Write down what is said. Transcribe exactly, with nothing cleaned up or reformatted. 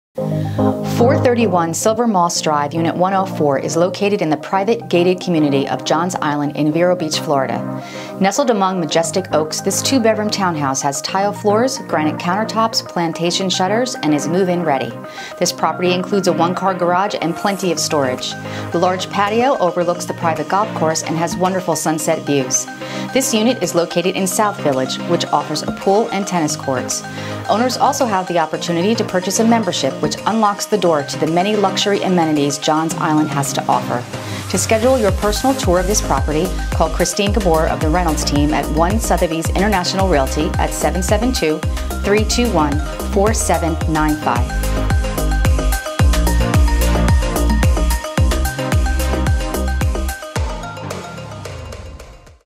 four thirty-one Silver Moss Drive, Unit one oh four is located in the private gated community of Johns Island in Vero Beach, Florida. Nestled among majestic oaks, this two-bedroom townhouse has tile floors, granite countertops, plantation shutters, and is move-in ready. This property includes a one-car garage and plenty of storage. The large patio overlooks the private golf course and has wonderful sunset views. This unit is located in South Village, which offers a pool and tennis courts. Owners also have the opportunity to purchase a membership, which unlocks the door to the many luxury amenities Johns Island has to offer. To schedule your personal tour of this property, call Christine Gabor of the Reynolds team at one Sotheby's International Realty at seven seven two, three two one, four seven nine five.